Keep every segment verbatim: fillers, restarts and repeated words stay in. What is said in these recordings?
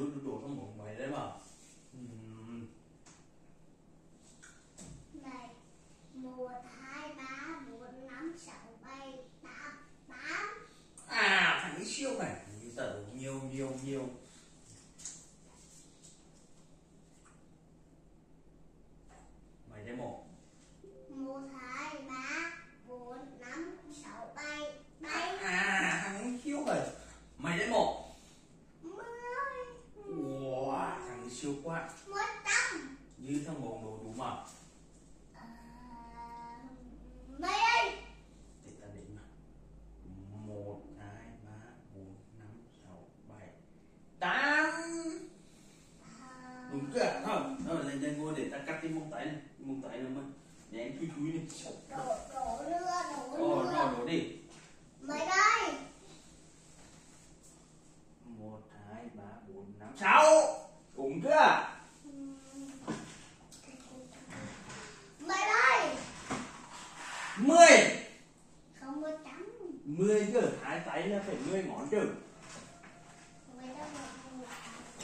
đổ đổ trong bụng mày đấy mà. Uhm. Này, một hai ba bốn năm sáu bảy tám tám. À, thằng ấy siêu này, như tờ nhiều nhiều nhiều. Mày thấy một. Một hai ba bốn năm sáu bảy bảy. À, thằng ấy siêu này. Mày thấy một. Mười. Wow, thằng ấy siêu quá. Một trăm. Như thằng bồn đồ đủ mà. À, mấy đây? Để ta định mà. Một, hai, ba, bốn, năm, sáu, bảy, tám. Đúng chưa? Không, nó là lên lên ngồi để ta cắt cái mông tay này, cái mông tay này mà. Để em chui chui đi. Đổ đổ nữa, đổ Ồ, nữa. rồi đổ đi. Mấy đây? Một, hai, ba, bốn, năm, sáu. Đúng chưa? Mấy đây? Mười. Không một trăm. Mười chứ, hai tay là phải mười ngón chứ. Mấy đây một một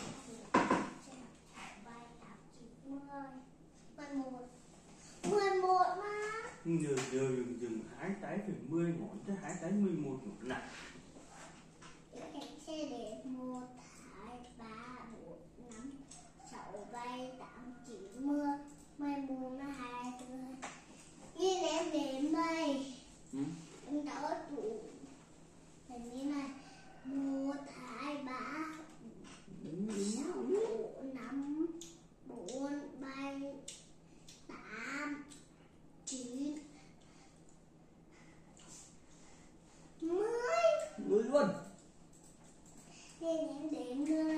hai ba tám chín mười mười một mười một mà. Giờ giờ dừng dừng hai tay phải mười ngón chứ, hai tay mười một ngón nè. Em sẽ để một hai ba bốn năm sáu bảy tám chín mười mười một mười hai mười. Nhìn em đếm đây. Ừ. Em đỡ đủ. Hình như này một hai ba sáu năm bốn bảy tám chín mười. Mười luôn. Nên em đếm nữa